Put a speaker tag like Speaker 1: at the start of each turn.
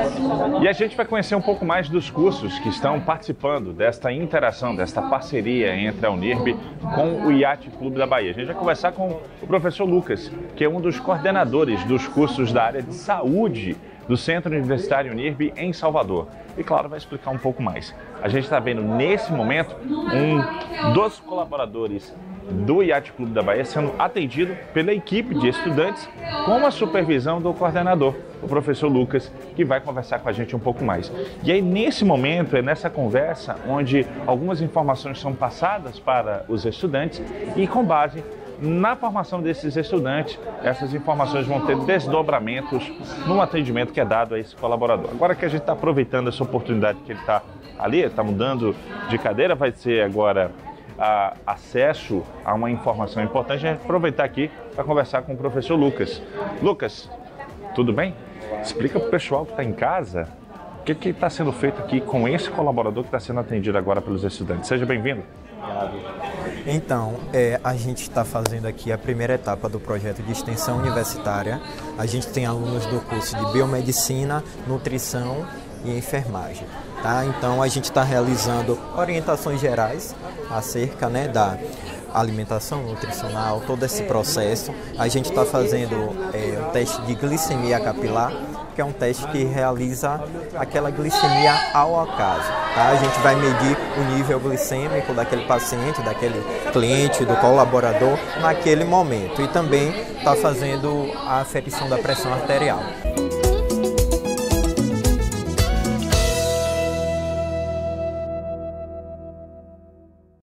Speaker 1: E a gente vai conhecer um pouco mais dos cursos que estão participando desta interação, desta parceria entre a Unirb com o Yacht Clube da Bahia. A gente vai conversar com o professor Lucas, que é um dos coordenadores dos cursos da área de saúde do Centro Universitário Unirb em Salvador. E claro, vai explicar um pouco mais. A gente está vendo nesse momento um dos colaboradores do Yacht Clube da Bahia sendo atendido pela equipe de estudantes com a supervisão do coordenador, o professor Lucas, que vai conversar com a gente um pouco mais. E aí, nesse momento, é nessa conversa onde algumas informações são passadas para os estudantes e, com base na formação desses estudantes, essas informações vão ter desdobramentos no atendimento que é dado a esse colaborador. Agora que a gente está aproveitando essa oportunidade que ele está ali, está mudando de cadeira, vai ser agora acesso a uma informação importante. A gente vai aproveitar aqui para conversar com o professor Lucas. Lucas, tudo bem? Explica para o pessoal que está em casa o que está sendo feito aqui com esse colaborador que está sendo atendido agora pelos estudantes. Seja bem-vindo.
Speaker 2: Então, a gente está fazendo aqui a primeira etapa do projeto de extensão universitária. A gente tem alunos do curso de biomedicina, nutrição e enfermagem. Tá? Então, a gente está realizando orientações gerais acerca da alimentação nutricional, todo esse processo. A gente está fazendo o teste de glicemia capilar, que é um teste que realiza aquela glicemia ao acaso. Tá? A gente vai medir o nível glicêmico daquele paciente, daquele cliente, do colaborador naquele momento. E também está fazendo a aferição da pressão arterial.